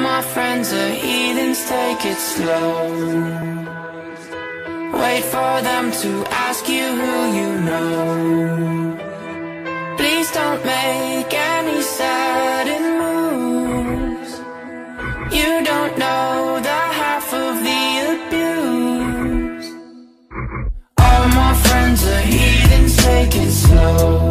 my friends are heathens, take it slow. Wait for them to ask you who you know. Please don't make any sudden moves. You don't know the half of the abuse. All my friends are heathens, take it slow.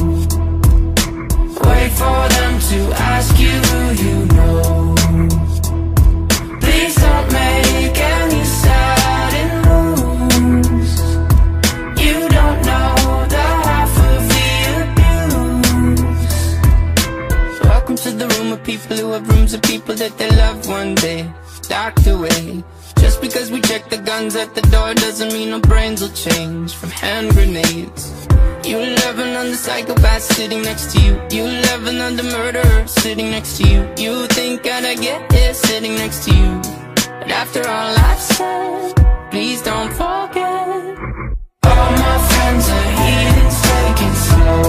Wait for them to ask you who you know. Please don't make any sudden moves. You don't know the half of the abuse. Welcome to the room of people who have rooms of people that they love one day docked away. Just because we check the guns at the door doesn't mean our brains will change from hand grenades. You loving on the psychopath sitting next to you. You loving on the murderer sitting next to you. You think I'd get here sitting next to you. But after all I've said, please don't forget. All my friends are heathens, take it slow.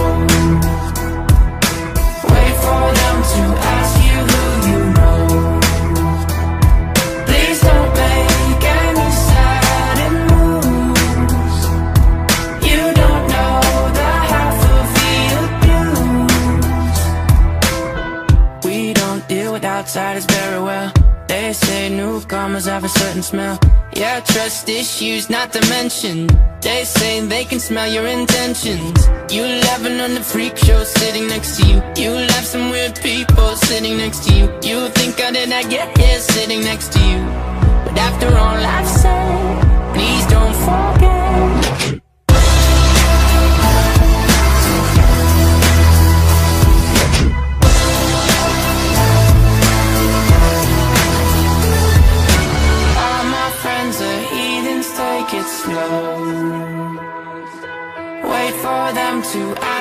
Wait for them to ask you who you know. Please don't make any sudden moves. You don't know the half of the abuse. We don't deal with outsiders very well. They say newcomers have a certain smell. Yeah, trust issues not to mention. They say they can smell your intentions. You laughing on the freak show sitting next to you. You love some weird people sitting next to you. You think how did I get here sitting next to you. But after all I've said, please don't forget. Take it slow. Wait for them to